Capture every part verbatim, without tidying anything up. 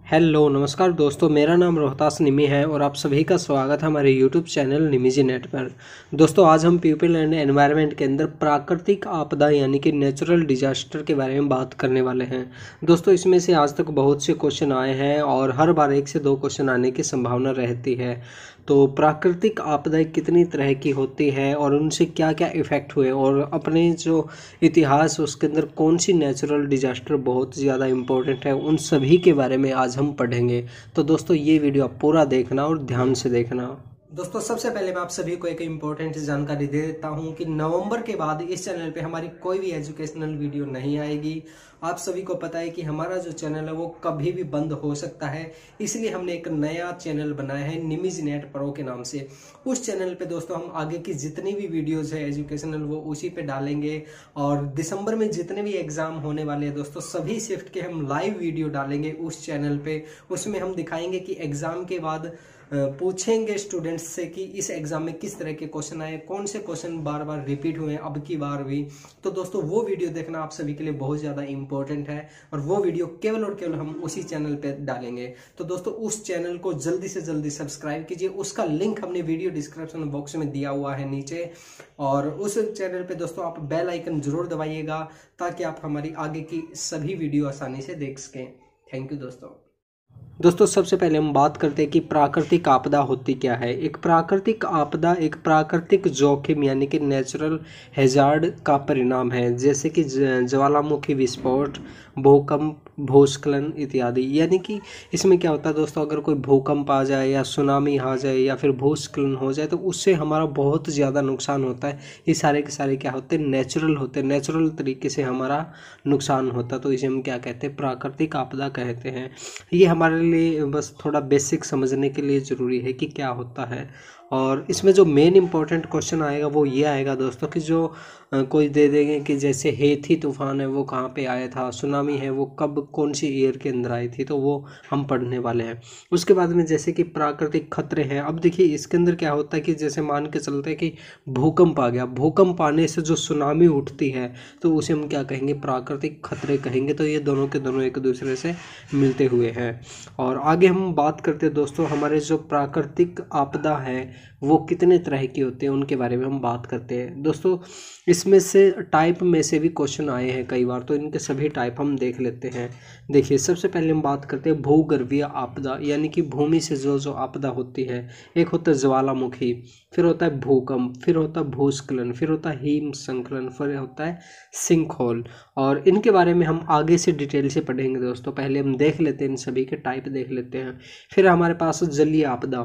Hello नमस्कार दोस्तों, मेरा नाम रोहतास निमी है और आप सभी का स्वागत है हमारे यूट्यूब चैनल निमीजी नेट पर। दोस्तों आज हम पीपल एंड एनवायरनमेंट के अंदर प्राकृतिक आपदा यानी कि नेचुरल डिजास्टर के बारे में बात करने वाले हैं। दोस्तों इसमें से आज तक बहुत से क्वेश्चन आए हैं और हर बार एक से दो क्वेश्चन आने की संभावना रहती है। तो प्राकृतिक आपदाएं कितनी तरह की होती है और उनसे क्या क्या इफ़ेक्ट हुए और अपने जो इतिहास उसके अंदर कौन सी नेचुरल डिजास्टर बहुत ज़्यादा इम्पोर्टेंट है, उन सभी के बारे में आज हम पढ़ेंगे। तो दोस्तों ये वीडियो आप पूरा देखना और ध्यान से देखना। दोस्तों सबसे पहले मैं आप सभी को एक इम्पोर्टेंट जानकारी दे देता हूं कि नवंबर के बाद इस चैनल पे हमारी कोई भी एजुकेशनल वीडियो नहीं आएगी। आप सभी को पता है कि हमारा जो चैनल है वो कभी भी बंद हो सकता है, इसलिए हमने एक नया चैनल बनाया है निमीज नेट प्रो के नाम से। उस चैनल पे दोस्तों हम आगे की जितनी भी वीडियोज है एजुकेशनल वो उसी पे डालेंगे और दिसंबर में जितने भी एग्जाम होने वाले हैं दोस्तों सभी शिफ्ट के हम लाइव वीडियो डालेंगे उस चैनल पे। उसमें हम दिखाएंगे कि एग्जाम के बाद पूछेंगे स्टूडेंट्स से कि इस एग्जाम में किस तरह के क्वेश्चन आए, कौन से क्वेश्चन बार बार रिपीट हुए अब की बार भी। तो दोस्तों वो वीडियो देखना आप सभी के लिए बहुत ज्यादा इंपॉर्टेंट है और वो वीडियो केवल और केवल हम उसी चैनल पे डालेंगे। तो दोस्तों उस चैनल को जल्दी से जल्दी सब्सक्राइब कीजिए, उसका लिंक हमने वीडियो डिस्क्रिप्शन बॉक्स में दिया हुआ है नीचे। और उस चैनल पे दोस्तों आप बेल आइकन जरूर दबाइएगा ताकि आप हमारी आगे की सभी वीडियो आसानी से देख सकें। थैंक यू दोस्तों। दोस्तों सबसे पहले हम बात करते हैं कि प्राकृतिक आपदा होती क्या है। एक प्राकृतिक आपदा एक प्राकृतिक जोखिम यानी कि नेचुरल हैजार्ड का परिणाम है, जैसे कि ज्वालामुखी विस्फोट, भूकंप, भूस्खलन इत्यादि। यानी कि इसमें क्या होता है दोस्तों, अगर कोई भूकंप आ जाए या सुनामी आ जाए या फिर भूस्खलन हो जाए तो उससे हमारा बहुत ज़्यादा नुकसान होता है। ये सारे के सारे क्या होते हैं, नेचुरल होते हैं, नेचुरल तरीके से हमारा नुकसान होता है। तो इसे हम क्या कहते हैं, प्राकृतिक आपदा कहते हैं। ये हमारे लिए बस थोड़ा बेसिक समझने के लिए ज़रूरी है कि क्या होता है। और इसमें जो मेन इंपॉर्टेंट क्वेश्चन आएगा वो ये आएगा दोस्तों कि जो आ, कोई दे देंगे कि जैसे हेथी तूफान है वो कहाँ पे आया था, सुनामी है वो कब कौन सी ईयर के अंदर आई थी, तो वो हम पढ़ने वाले हैं। उसके बाद में जैसे कि प्राकृतिक खतरे हैं। अब देखिए इसके अंदर क्या होता है कि जैसे मान के चलते हैं कि भूकंप आ गया, भूकंप आने से जो सुनामी उठती है तो उसे हम क्या कहेंगे, प्राकृतिक खतरे कहेंगे। तो ये दोनों के दोनों एक दूसरे से मिलते हुए हैं। और आगे हम बात करते हैं दोस्तों हमारे जो प्राकृतिक आपदा है वो कितने तरह की होती है उनके बारे में हम बात करते हैं। दोस्तों इसमें से टाइप में से भी क्वेश्चन आए हैं कई बार, तो इनके सभी टाइप हम देख लेते हैं। देखिए सबसे पहले हम बात करते हैं भूगर्भीय आपदा, यानी कि भूमि से जो जो आपदा होती है। एक होता है ज्वालामुखी, फिर होता है भूकंप, फिर होता है भूस्खलन, फिर होता है हिमस्खलन, फिर होता है सिंकहोल। और इनके बारे में हम आगे से डिटेल से पढ़ेंगे दोस्तों। पहले हम देख लेते हैं इन सभी के टाइप देख लेते हैं। फिर हमारे पास जलीय आपदा।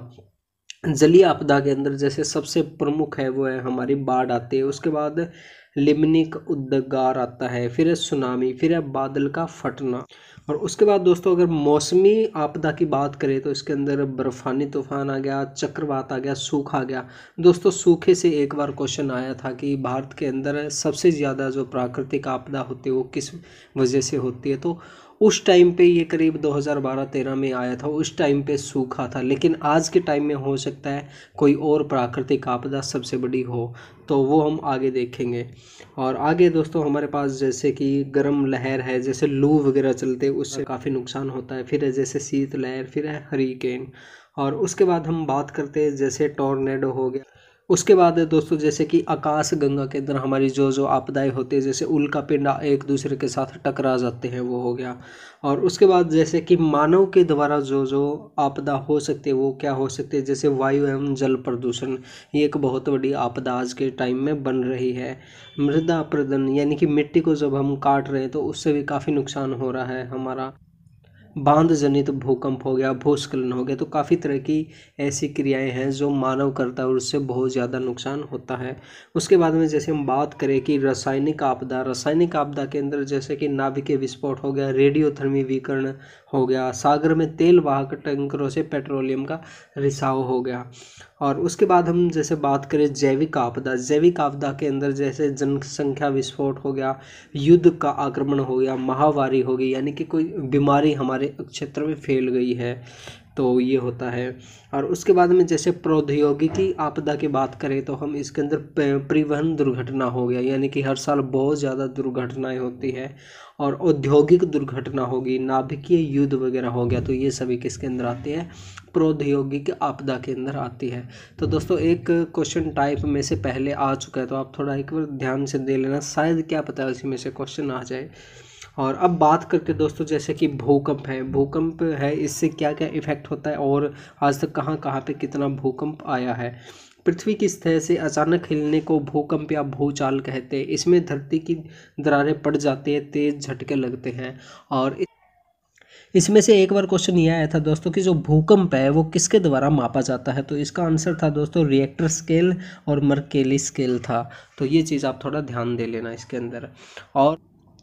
जलीय आपदा के अंदर जैसे सबसे प्रमुख है वो है हमारी बाढ़ आती है, उसके बाद लिमनिक उद्गार आता है, फिर है सुनामी, फिर है बादल का फटना। और उसके बाद दोस्तों अगर मौसमी आपदा की बात करें तो इसके अंदर बर्फानी तूफान आ गया, चक्रवात आ गया, सूखा आ गया। दोस्तों सूखे से एक बार क्वेश्चन आया था कि भारत के अंदर सबसे ज़्यादा जो प्राकृतिक आपदा होती है वो किस वजह से होती है, तो उस टाइम पे ये करीब दो हज़ार बारह तेरह में आया था, उस टाइम पे सूखा था। लेकिन आज के टाइम में हो सकता है कोई और प्राकृतिक आपदा सबसे बड़ी हो, तो वो हम आगे देखेंगे। और आगे दोस्तों हमारे पास जैसे कि गर्म लहर है, जैसे लू वगैरह चलते उससे काफ़ी नुकसान होता है। फिर है जैसे शीत लहर, फिर है हरिकेन। और उसके बाद हम बात करते हैं जैसे टॉर्नेडो हो गया। उसके बाद है दोस्तों जैसे कि आकाश गंगा के अंदर हमारी जो जो आपदाएं होती है, जैसे उल्का पिंड एक दूसरे के साथ टकरा जाते हैं, वो हो गया। और उसके बाद जैसे कि मानव के द्वारा जो जो आपदा हो सकती है वो क्या हो सकती है, जैसे वायु एवं जल प्रदूषण, ये एक बहुत बड़ी आपदा आज के टाइम में बन रही है। मृदा अपरदन यानी कि मिट्टी को जब हम काट रहे हैं तो उससे भी काफ़ी नुकसान हो रहा है हमारा। बांध जनित भूकंप हो गया, भूस्खलन हो गया। तो काफ़ी तरह की ऐसी क्रियाएं हैं जो मानव करता है और उससे बहुत ज़्यादा नुकसान होता है। उसके बाद में जैसे हम बात करें कि रासायनिक आपदा, रासायनिक आपदा के अंदर जैसे कि नाभिकीय विस्फोट हो गया, रेडियोधर्मी विकिरण हो गया, सागर में तेल वाहक टैंकरों से पेट्रोलियम का रिसाव हो गया। और उसके बाद हम जैसे बात करें जैविक आपदा, जैविक आपदा के अंदर जैसे जनसंख्या विस्फोट हो गया, युद्ध का आक्रमण हो गया, महामारी हो गई, यानी कि कोई बीमारी हमारे क्षेत्र में फैल गई है। तो ये होता है। और उसके बाद में जैसे प्रौद्योगिकी आपदा की बात करें तो हम इसके अंदर परिवहन दुर्घटना हो गया, यानी कि हर साल बहुत ज़्यादा दुर्घटनाएं होती है। और औद्योगिक दुर्घटना होगी, नाभिकीय युद्ध वगैरह हो गया, तो ये सभी किसके अंदर आती है, प्रौद्योगिक आपदा के अंदर आती है। तो दोस्तों एक क्वेश्चन टाइप में से पहले आ चुका है, तो आप थोड़ा एक बार ध्यान से दे लेना, शायद क्या पता है उसी में से क्वेश्चन आ जाए। और अब बात करते दोस्तों जैसे कि भूकंप है, भूकंप है इससे क्या क्या इफेक्ट होता है और आज तक कहाँ कहाँ पे कितना भूकंप आया है। पृथ्वी की सतह से अचानक हिलने को भूकंप या भूचाल कहते हैं। इसमें धरती की दरारें पड़ जाती है, तेज झटके लगते हैं। और इसमें से एक बार क्वेश्चन ये आया था दोस्तों कि जो भूकंप है वो किसके द्वारा मापा जाता है, तो इसका आंसर था दोस्तों रिएक्टर स्केल और मर्केली स्केल था। तो ये चीज़ आप थोड़ा ध्यान दे लेना इसके अंदर। और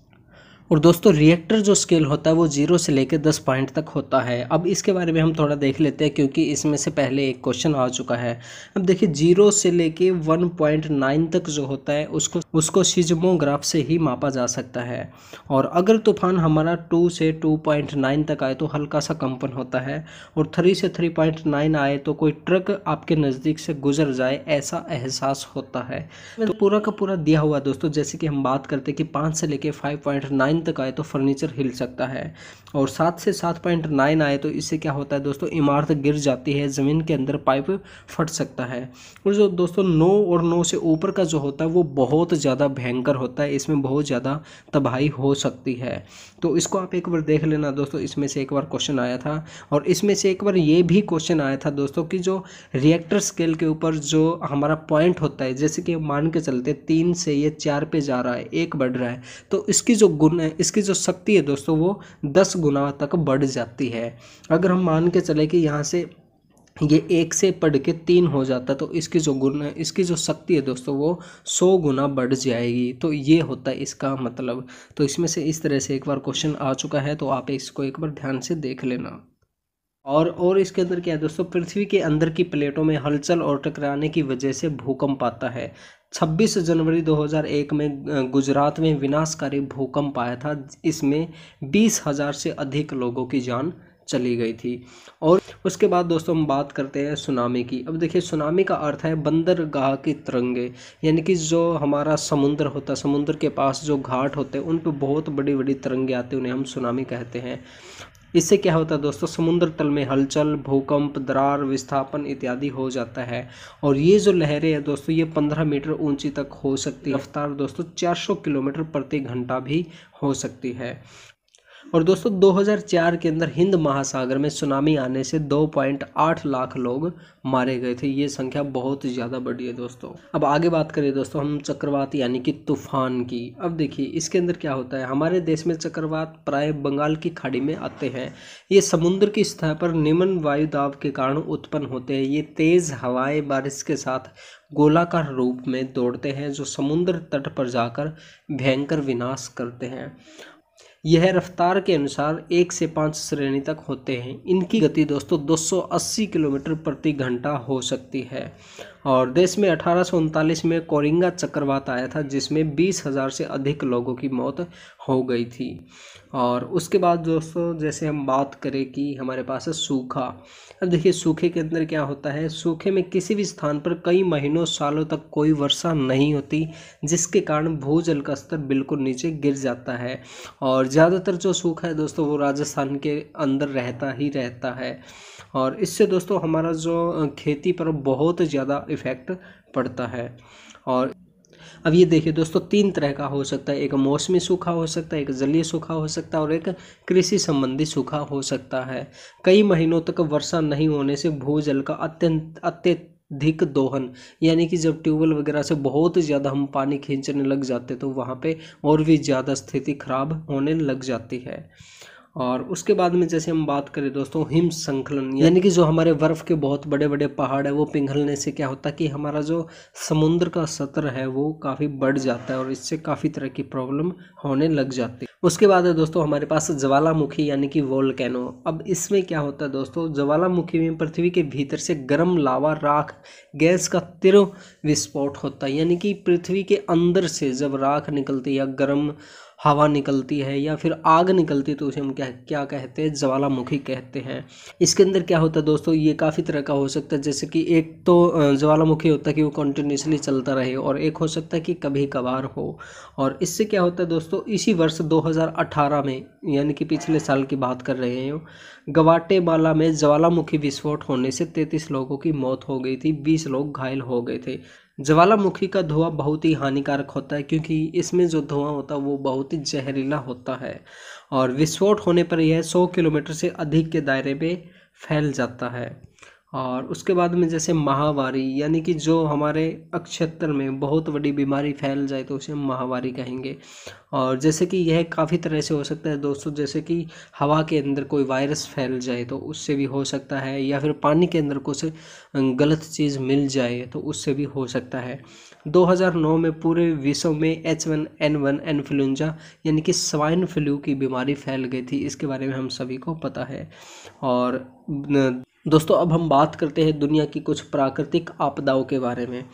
और दोस्तों रिएक्टर जो स्केल होता है वो जीरो से लेकर दस पॉइंट तक होता है। अब इसके बारे में हम थोड़ा देख लेते हैं क्योंकि इसमें से पहले एक क्वेश्चन आ चुका है। अब देखिए जीरो से लेके वन पॉइंट नाइन तक जो होता है उसको उसको सिज्मोग्राफ से ही मापा जा सकता है। और अगर तूफान हमारा टू से टू पॉइंट नाइन तक आए तो हल्का सा कंपन होता है, और थ्री से थ्री पॉइंट नाइन आए तो कोई ट्रक आपके नज़दीक से गुजर जाए ऐसा एहसास होता है। तो पूरा का पूरा दिया हुआ दोस्तों, जैसे कि हम बात करते हैं कि पाँच से लेके फाइव पॉइंट नाइन तक आए तो फर्नीचर हिल सकता है, और सात से सात पॉइंट नाइन आए तो इससे क्या होता है दोस्तों, इमारत गिर जाती है, ज़मीन के अंदर पाइप फट सकता है। और जो दोस्तों नौ और नौ से ऊपर का जो होता है वो बहुत ज़्यादा भयंकर होता है, इसमें बहुत ज़्यादा तबाही हो सकती है। तो इसको आप एक बार देख लेना दोस्तों, इसमें से एक बार क्वेश्चन आया था। और इसमें से एक बार ये भी क्वेश्चन आया था दोस्तों कि जो रिएक्टर स्केल के ऊपर जो हमारा पॉइंट होता है, जैसे कि मान के चलते तीन से ये चार पे जा रहा है, एक बढ़ रहा है, तो इसकी जो गुण है, इसकी जो शक्ति है दोस्तों वो दस गुना तक बढ़ जाती है। अगर हम मान के चले कि यहाँ से ये एक से पढ़ के तीन हो जाता तो इसकी जो गुण है, इसकी जो शक्ति है दोस्तों वो सौ गुना बढ़ जाएगी। तो ये होता है इसका मतलब। तो इसमें से इस तरह से एक बार क्वेश्चन आ चुका है, तो आप इसको एक बार ध्यान से देख लेना। और और इसके अंदर क्या है दोस्तों, पृथ्वी के अंदर की प्लेटों में हलचल और टकराने की वजह से भूकंप आता है। छब्बीस जनवरी दो हज़ार एक में गुजरात में विनाशकारी भूकंप आया था, इसमें बीस हजार से अधिक लोगों की जान चली गई थी। और उसके बाद दोस्तों हम बात करते हैं सुनामी की। अब देखिए सुनामी का अर्थ है बंदरगाह की तरंगे, यानी कि जो हमारा समुद्र होता है, समुद्र के पास जो घाट होते हैं उन पर बहुत बड़ी बड़ी तरंगे आती हैं, उन्हें हम सुनामी कहते हैं। इससे क्या होता है दोस्तों, समुद्र तल में हलचल, भूकंप, दरार, विस्थापन इत्यादि हो जाता है। और ये जो लहरें हैं दोस्तों ये पंद्रह मीटर ऊंची तक हो सकती है। रफ्तार दोस्तों चार सौ किलोमीटर प्रति घंटा भी हो सकती है। और दोस्तों दो हज़ार चार के अंदर हिंद महासागर में सुनामी आने से दो पॉइंट आठ लाख लोग मारे गए थे। ये संख्या बहुत ज़्यादा बड़ी है दोस्तों। अब आगे बात करें दोस्तों हम चक्रवात यानी कि तूफान की। अब देखिए इसके अंदर क्या होता है, हमारे देश में चक्रवात प्राय बंगाल की खाड़ी में आते हैं। ये समुद्र की सतह पर निम्न वायु दाब के कारण उत्पन्न होते हैं। ये तेज़ हवाएं बारिश के साथ गोलाकार रूप में दौड़ते हैं जो समुद्र तट पर जाकर भयंकर विनाश करते हैं। यह रफ्तार के अनुसार एक से पाँच श्रेणी तक होते हैं। इनकी गति दोस्तों दो सौ अस्सी किलोमीटर प्रति घंटा हो सकती है। और देश में अठारह सौ उनतालीस में कोरिंगा चक्रवात आया था जिसमें बीस हजार से अधिक लोगों की मौत हो गई थी। और उसके बाद दोस्तों जैसे हम बात करें कि हमारे पास है सूखा। अब देखिए सूखे के अंदर क्या होता है, सूखे में किसी भी स्थान पर कई महीनों सालों तक कोई वर्षा नहीं होती, जिसके कारण भूजल का स्तर बिल्कुल नीचे गिर जाता है। और ज़्यादातर जो सूखा है दोस्तों वो राजस्थान के अंदर रहता ही रहता है। और इससे दोस्तों हमारा जो खेती पर बहुत ज़्यादा इफ़ेक्ट पड़ता है। और अब ये देखिए दोस्तों तीन तरह का हो सकता है, एक मौसमी सूखा हो सकता है, एक जलीय सूखा हो सकता है और एक कृषि संबंधी सूखा हो सकता है। कई महीनों तक वर्षा नहीं होने से भूजल का अत्यंत अत्यधिक दोहन, यानी कि जब ट्यूबवेल वगैरह से बहुत ज़्यादा हम पानी खींचने लग जाते तो वहाँ पे और भी ज़्यादा स्थिति खराब होने लग जाती है। और उसके बाद में जैसे हम बात करें दोस्तों हिम संकलन, यानी कि जो हमारे बर्फ़ के बहुत बड़े बड़े पहाड़ है वो पिघलने से क्या होता है कि हमारा जो समुद्र का सतह है वो काफ़ी बढ़ जाता है और इससे काफ़ी तरह की प्रॉब्लम होने लग जाती है। उसके बाद है दोस्तों हमारे पास ज्वालामुखी यानी कि वोल्केनो। अब इसमें क्या होता है दोस्तों, ज्वालामुखी में पृथ्वी के भीतर से गर्म लावा, राख, गैस का तीव्र विस्फोट होता है। यानी कि पृथ्वी के अंदर से जब राख निकलती है या गर्म हवा निकलती है या फिर आग निकलती है तो उसे हम क्या क्या कहते हैं, ज्वालामुखी कहते हैं। इसके अंदर क्या होता है दोस्तों, ये काफ़ी तरह का हो सकता है, जैसे कि एक तो अ, ज्वालामुखी होता है कि वो कंटिन्यूसली चलता रहे, और एक हो सकता है कि कभी कभार हो। और इससे क्या होता है दोस्तों, इसी वर्ष दो हज़ार अठारह में, यानी कि पिछले साल की बात कर रहे हैं, ग्वाटेमाला में ज्वालामुखी विस्फोट होने से तैंतीस लोगों की मौत हो गई थी, बीस लोग घायल हो गए थे। ज्वालामुखी का धुआं बहुत ही हानिकारक होता है क्योंकि इसमें जो धुआं होता है वो बहुत ही जहरीला होता है, और विस्फोट होने पर यह सौ किलोमीटर से अधिक के दायरे में फैल जाता है। और उसके बाद में जैसे महामारी, यानी कि जो हमारे क्षेत्र में बहुत बड़ी बीमारी फैल जाए तो उसे हम महामारी कहेंगे। और जैसे कि यह काफ़ी तरह से हो सकता है दोस्तों, जैसे कि हवा के अंदर कोई वायरस फैल जाए तो उससे भी हो सकता है, या फिर पानी के अंदर कुछ गलत चीज़ मिल जाए तो उससे भी हो सकता है। दो हज़ार नौ में पूरे विश्व में H one N one influenza यानी कि स्वाइन फ्लू की बीमारी फैल गई थी, इसके बारे में हम सभी को पता है। और दोस्तों अब हम बात करते हैं दुनिया की कुछ प्राकृतिक आपदाओं के बारे में।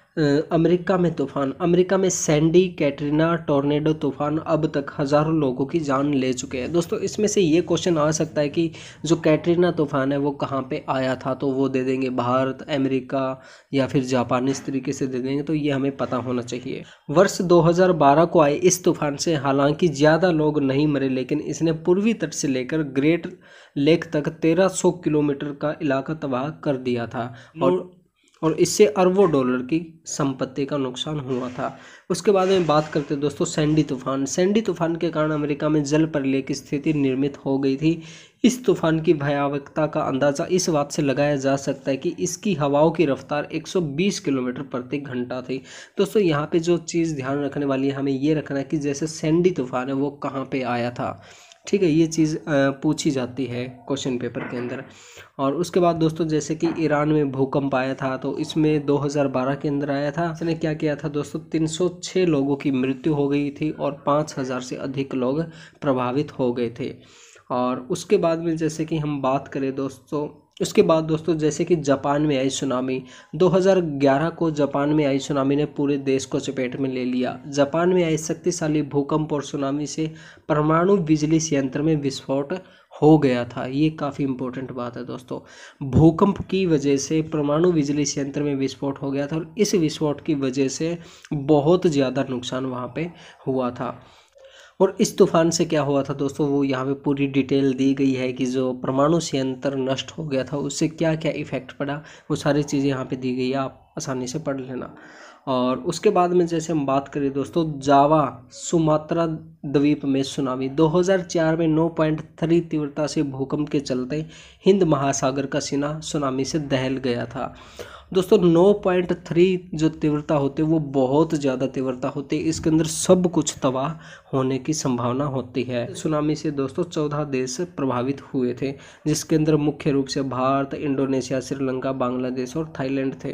अमेरिका में तूफान, अमेरिका में सैंडी, कैटरीना, टोर्नेडो तूफान अब तक हज़ारों लोगों की जान ले चुके हैं। दोस्तों इसमें से ये क्वेश्चन आ सकता है कि जो कैटरीना तूफान है वो कहाँ पे आया था, तो वो दे देंगे भारत, अमेरिका या फिर जापान, इस तरीके से दे देंगे, तो ये हमें पता होना चाहिए। वर्ष दो हज़ार बारह को आए इस तूफान से हालांकि ज़्यादा लोग नहीं मरे, लेकिन इसने पूर्वी तट से लेकर ग्रेट लेक तक तेरह सौ किलोमीटर का इलाका तबाह कर दिया था, और और इससे अरबों डॉलर की संपत्ति का नुकसान हुआ था। उसके बाद में बात करते हैं दोस्तों सैंडी तूफान। सैंडी तूफान के कारण अमेरिका में जल प्रलय की स्थिति निर्मित हो गई थी। इस तूफान की भयावहता का अंदाज़ा इस बात से लगाया जा सकता है कि इसकी हवाओं की रफ्तार एक सौ बीस किलोमीटर प्रति घंटा थी। दोस्तों यहाँ पे जो चीज़ ध्यान रखने वाली है, हमें ये रखना है कि जैसे सैंडी तूफान है वो कहाँ पे आया था, ठीक है, ये चीज़ पूछी जाती है क्वेश्चन पेपर के अंदर। और उसके बाद दोस्तों जैसे कि ईरान में भूकंप आया था, तो इसमें दो हज़ार बारह के अंदर आया था। इसने क्या किया था दोस्तों, तीन सौ छह लोगों की मृत्यु हो गई थी और पाँच हज़ार से अधिक लोग प्रभावित हो गए थे। और उसके बाद में जैसे कि हम बात करें दोस्तों, उसके बाद दोस्तों जैसे कि जापान में आई सुनामी। दो हज़ार ग्यारह को जापान में आई सुनामी ने पूरे देश को चपेट में ले लिया। जापान में आई शक्तिशाली भूकंप और सुनामी से परमाणु बिजली संयंत्र में विस्फोट हो गया था। ये काफ़ी इम्पोर्टेंट बात है दोस्तों, भूकंप की वजह से परमाणु बिजली संयंत्र में विस्फोट हो गया था, और इस विस्फोट की वजह से बहुत ज़्यादा नुकसान वहाँ पे हुआ था। और इस तूफान से क्या हुआ था दोस्तों, वो यहाँ पे पूरी डिटेल दी गई है कि जो परमाणु संयंत्र नष्ट हो गया था उससे क्या क्या इफ़ेक्ट पड़ा, वो सारी चीज़ें यहाँ पे दी गई है, आप आसानी से पढ़ लेना। और उसके बाद में जैसे हम बात करें दोस्तों जावा सुमात्रा द्वीप में सुनामी। दो हज़ार चार में नौ पॉइंट तीन तीव्रता से भूकंप के चलते हिंद महासागर का सीना सुनामी से दहल गया था। दोस्तों नौ पॉइंट तीन जो तीव्रता होती है वो बहुत ज़्यादा तीव्रता होती है, इसके अंदर सब कुछ तबाह होने की संभावना होती है। सुनामी से दोस्तों चौदह देश प्रभावित हुए थे, जिसके अंदर मुख्य रूप से भारत, इंडोनेशिया, श्रीलंका, बांग्लादेश और थाईलैंड थे।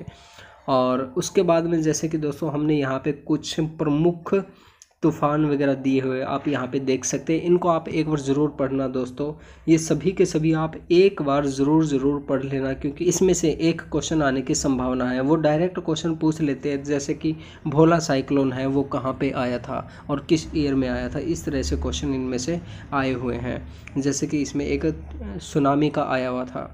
और उसके बाद में जैसे कि दोस्तों हमने यहाँ पे कुछ प्रमुख तूफ़ान वगैरह दिए हुए आप यहाँ पे देख सकते हैं, इनको आप एक बार ज़रूर पढ़ना दोस्तों, ये सभी के सभी आप एक बार ज़रूर ज़रूर पढ़ लेना, क्योंकि इसमें से एक क्वेश्चन आने की संभावना है। वो डायरेक्ट क्वेश्चन पूछ लेते हैं, जैसे कि भोला साइक्लोन है वो कहाँ पे आया था और किस ईयर में आया था, इस तरह से क्वेश्चन इनमें से आए हुए हैं। जैसे कि इसमें एक सुनामी का आया हुआ था।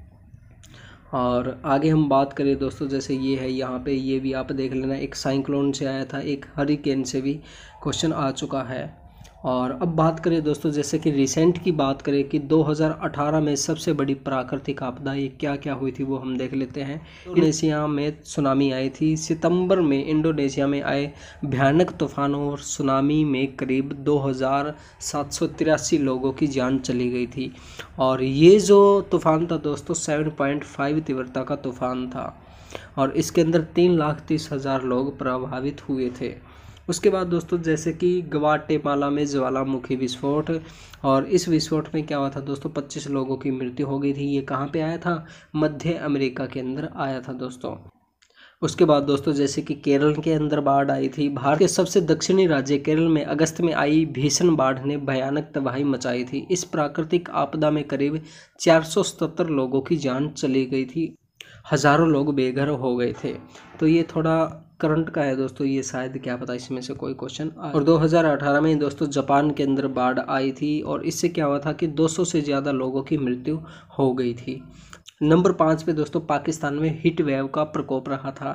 और आगे हम बात करें दोस्तों, जैसे ये है यहाँ पे, ये भी आप देख लेना, एक साइक्लोन से आया था, एक हरिकेन से भी क्वेश्चन आ चुका है। और अब बात करें दोस्तों, जैसे कि रिसेंट की बात करें कि दो हज़ार अठारह में सबसे बड़ी प्राकृतिक आपदा ये क्या क्या हुई थी वो हम देख लेते हैं। इंडोनेशिया में सुनामी आई थी। सितंबर में इंडोनेशिया में आए भयानक तूफान और सुनामी में करीब दो हज़ार सात सौ तिरासी लोगों की जान चली गई थी। और ये जो तूफान था दोस्तों सेवन पॉइंट फाइव तीव्रता का तूफान था, और इसके अंदर तीन लाख तीस हज़ार लोग प्रभावित हुए थे। उसके बाद दोस्तों जैसे कि ग्वाटेमाला में ज्वालामुखी विस्फोट, और इस विस्फोट में क्या हुआ था दोस्तों, पच्चीस लोगों की मृत्यु हो गई थी। ये कहाँ पे आया था, मध्य अमेरिका के अंदर आया था दोस्तों। उसके बाद दोस्तों जैसे कि केरल के अंदर बाढ़ आई थी। भारत के सबसे दक्षिणी राज्य केरल में अगस्त में आई भीषण बाढ़ ने भयानक तबाही मचाई थी। इस प्राकृतिक आपदा में करीब चार सौ सतहत्तर लोगों की जान चली गई थी, हज़ारों लोग बेघर हो गए थे। तो ये थोड़ा करंट का है दोस्तों, ये शायद क्या पता इसमें से कोई क्वेश्चन। और दो हज़ार अठारह में दोस्तों जापान के अंदर बाढ़ आई थी और इससे क्या हुआ था कि दो सौ से ज़्यादा लोगों की मृत्यु हो गई थी। नंबर पाँच पे दोस्तों पाकिस्तान में हीट वेव का प्रकोप रहा था।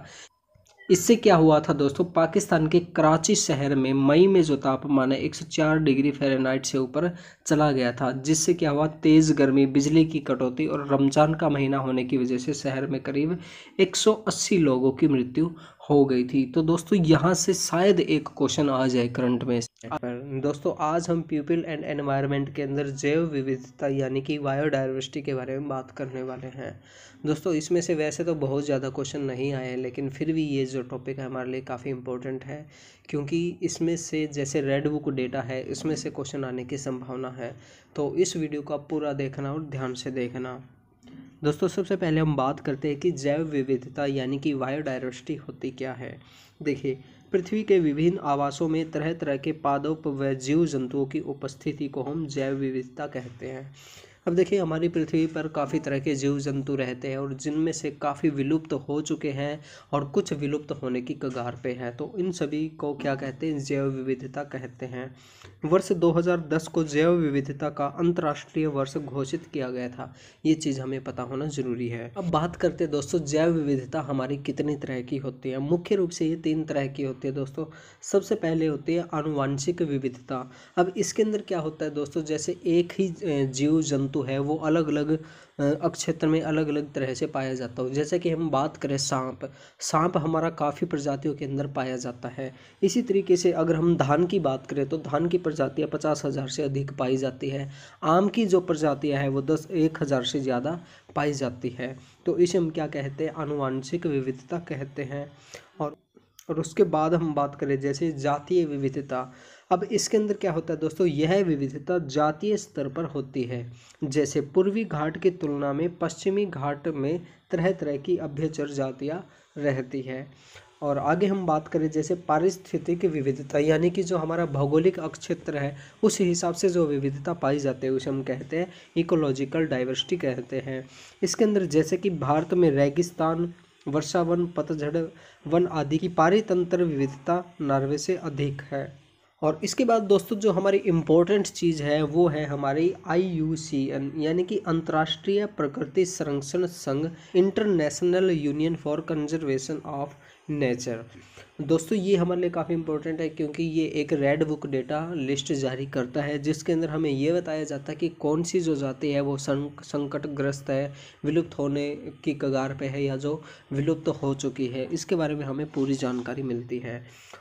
इससे क्या हुआ था दोस्तों, पाकिस्तान के कराची शहर में मई में जो तापमान है एक सौ चार डिग्री फ़ारेनहाइट से ऊपर चला गया था, जिससे क्या हुआ, तेज़ गर्मी, बिजली की कटौती और रमज़ान का महीना होने की वजह से शहर में करीब एक सौ अस्सी लोगों की मृत्यु हो गई थी। तो दोस्तों यहाँ से शायद एक क्वेश्चन आ जाए करंट में। पर दोस्तों आज हम पीपल एंड एनवायरनमेंट के अंदर जैव विविधता यानी कि बायोडायवर्सिटी के बारे में बात करने वाले हैं। दोस्तों इसमें से वैसे तो बहुत ज़्यादा क्वेश्चन नहीं आए हैं, लेकिन फिर भी ये जो टॉपिक है हमारे लिए काफ़ी इंपॉर्टेंट है, क्योंकि इसमें से जैसे रेड बुक डेटा है इसमें से क्वेश्चन आने की संभावना है। तो इस वीडियो को आप पूरा देखना और ध्यान से देखना। दोस्तों सबसे पहले हम बात करते हैं कि जैव विविधता यानी कि बायोडायवर्सिटी होती क्या है। देखिए, पृथ्वी के विभिन्न आवासों में तरह तरह के पादप व जीव जंतुओं की उपस्थिति को हम जैव विविधता कहते हैं। अब देखिए, हमारी पृथ्वी पर काफ़ी तरह के जीव जंतु रहते हैं और जिनमें से काफ़ी विलुप्त हो चुके हैं और कुछ विलुप्त होने की कगार पे हैं। तो इन सभी को क्या कहते हैं, जैव विविधता कहते हैं। वर्ष दो हज़ार दस को जैव विविधता का अंतर्राष्ट्रीय वर्ष घोषित किया गया था। ये चीज़ हमें पता होना जरूरी है। अब बात करते हैं दोस्तों, जैव विविधता हमारी कितनी तरह की होती है। मुख्य रूप से ये तीन तरह की होती है दोस्तों। सबसे पहले होती है आनुवांशिक विविधता। अब इसके अंदर क्या होता है दोस्तों, जैसे एक ही जीव जंतु है वो अलग अलग क्षेत्र में अलग अलग तरह से पाया जाता है। जैसे कि हम बात करें सांप, सांप हमारा काफ़ी प्रजातियों के अंदर पाया जाता है। इसी तरीके से अगर हम धान की बात करें तो धान की प्रजातियां पचास हज़ार से अधिक पाई जाती है। आम की जो प्रजातियां हैं वो दस एक हज़ार से ज़्यादा पाई जाती है। तो इसे हम क्या कहते हैं, आनुवांशिक विविधता कहते हैं। और और उसके बाद हम बात करें जैसे जातीय विविधता। अब इसके अंदर क्या होता है दोस्तों, यह विविधता जातीय स्तर पर होती है। जैसे पूर्वी घाट की तुलना में पश्चिमी घाट में तरह तरह की अभ्यचर जातियाँ रहती है। और आगे हम बात करें जैसे पारिस्थितिक विविधता, यानी कि जो हमारा भौगोलिक क्षेत्र है उस हिसाब से जो विविधता पाई जाती है उसे हम कहते हैं इकोलॉजिकल डाइवर्सिटी कहते हैं। इसके अंदर जैसे कि भारत में रेगिस्तान, वर्षावन, पतझड़ वन आदि की पारितंत्र विविधता नॉर्वे से अधिक है। और इसके बाद दोस्तों जो हमारी इम्पोर्टेंट चीज़ है वो है हमारी आई यू सी एन यानी कि अंतर्राष्ट्रीय प्रकृति संरक्षण संघ, International Union for Conservation of Nature. दोस्तों ये हमारे लिए काफ़ी इंपॉर्टेंट है, क्योंकि ये एक रेड बुक डेटा लिस्ट जारी करता है जिसके अंदर हमें ये बताया जाता है कि कौन सी जो जाति है वो संकटग्रस्त है, विलुप्त होने की कगार पे है या जो विलुप्त हो चुकी है। इसके बारे में हमें पूरी जानकारी मिलती है।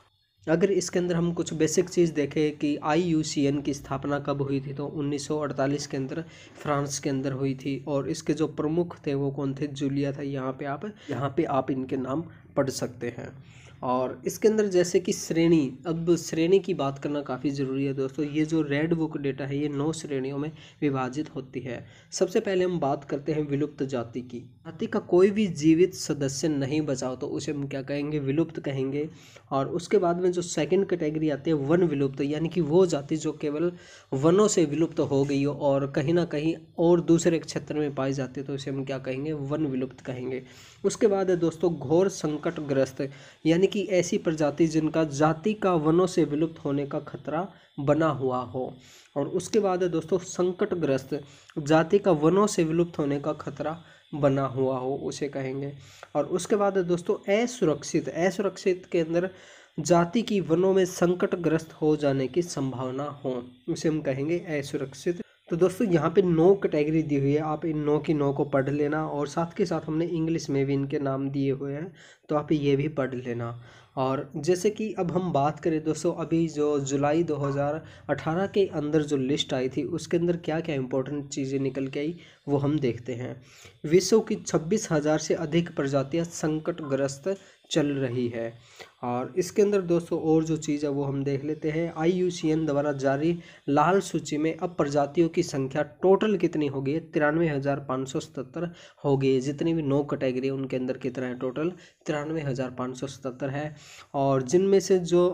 अगर इसके अंदर हम कुछ बेसिक चीज़ देखें कि आई यू सी एन की स्थापना कब हुई थी, तो उन्नीस सौ अड़तालीस के अंदर फ्रांस के अंदर हुई थी। और इसके जो प्रमुख थे वो कौन थे, जूलिया था। यहाँ पे आप यहाँ पे आप इनके नाम पढ़ सकते हैं। और इसके अंदर जैसे कि श्रेणी, अब श्रेणी की बात करना काफ़ी ज़रूरी है दोस्तों। ये जो रेड बुक डेटा है ये नौ श्रेणियों में विभाजित होती है। सबसे पहले हम बात करते हैं विलुप्त जाति की। जाति का कोई भी जीवित सदस्य नहीं बचा हो तो उसे हम क्या कहेंगे, विलुप्त कहेंगे। और उसके बाद में जो सेकंड कैटेगरी आती है वन विलुप्त, यानी कि वो जाति जो केवल वनों से विलुप्त हो गई हो और कहीं ना कहीं और दूसरे क्षेत्र में पाई जाती है तो उसे हम क्या कहेंगे, वन विलुप्त कहेंगे। उसके बाद है दोस्तों घोर संकटग्रस्त, यानी कि ऐसी प्रजाति जिनका जाति का वनों से विलुप्त होने का खतरा बना हुआ हो। और उसके बाद है दोस्तों संकटग्रस्त, जाति का वनों से विलुप्त होने का खतरा बना हुआ हो उसे कहेंगे। और उसके बाद है दोस्तों असुरक्षित, असुरक्षित के अंदर जाति की वनों में संकटग्रस्त हो जाने की संभावना हो उसे हम कहेंगे असुरक्षित। तो दोस्तों यहाँ पे नौ कैटेगरी दी हुई है, आप इन नौ की नौ को पढ़ लेना। और साथ के साथ हमने इंग्लिश में भी इनके नाम दिए हुए हैं तो आप ये भी पढ़ लेना। और जैसे कि अब हम बात करें दोस्तों, अभी जो जुलाई दो हज़ार अठारह के अंदर जो लिस्ट आई थी उसके अंदर क्या क्या इंपॉर्टेंट चीज़ें निकल के आई वो हम देखते हैं। विश्व की छब्बीस हज़ार से अधिक प्रजातियां संकटग्रस्त चल रही है। और इसके अंदर दोस्तों और जो चीज़ है वो हम देख लेते हैं। आई यू सी एन द्वारा जारी लाल सूची में अब प्रजातियों की संख्या टोटल कितनी हो गई है, तिरानवे हज़ार पाँच सौ सतहत्तर हो गई है। जितनी भी नौ कैटेगरी है उनके अंदर कितना है, टोटल तिरानवे हज़ार पाँच सौ सतहत्तर है। और जिनमें से जो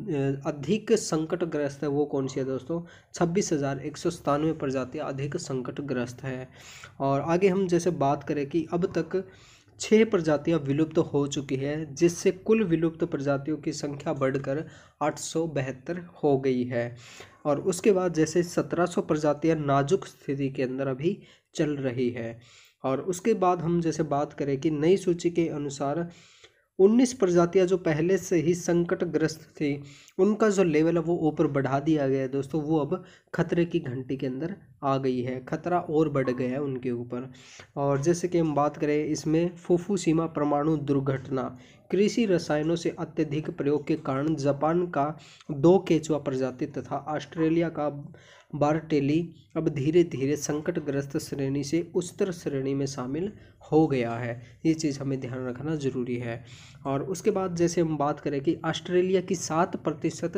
अधिक संकटग्रस्त है वो कौन सी है दोस्तों, छब्बीस हज़ार एक सौ सतानवे प्रजातियाँ अधिक संकटग्रस्त है। और आगे हम जैसे बात करें कि अब तक छः प्रजातियां विलुप्त हो चुकी है, जिससे कुल विलुप्त प्रजातियों की संख्या बढ़कर आठ सौ बहत्तर हो गई है। और उसके बाद जैसे सत्रह सौ प्रजातियां नाजुक स्थिति के अंदर अभी चल रही है। और उसके बाद हम जैसे बात करें कि नई सूची के अनुसार उन्नीस प्रजातियां जो पहले से ही संकटग्रस्त थी, उनका जो लेवल है वो ऊपर बढ़ा दिया गया है दोस्तों। वो अब खतरे की घंटी के अंदर आ गई है, खतरा और बढ़ गया है उनके ऊपर। और जैसे कि हम बात करें इसमें फुकुशिमा परमाणु दुर्घटना, कृषि रसायनों से अत्यधिक प्रयोग के कारण जापान का दो केचुआ प्रजाति तथा ऑस्ट्रेलिया का बारटेली अब धीरे धीरे संकटग्रस्त श्रेणी से उच्चतर श्रेणी में शामिल हो गया है। ये चीज़ हमें ध्यान रखना जरूरी है। और उसके बाद जैसे हम बात करें कि ऑस्ट्रेलिया की सात प्रतिशत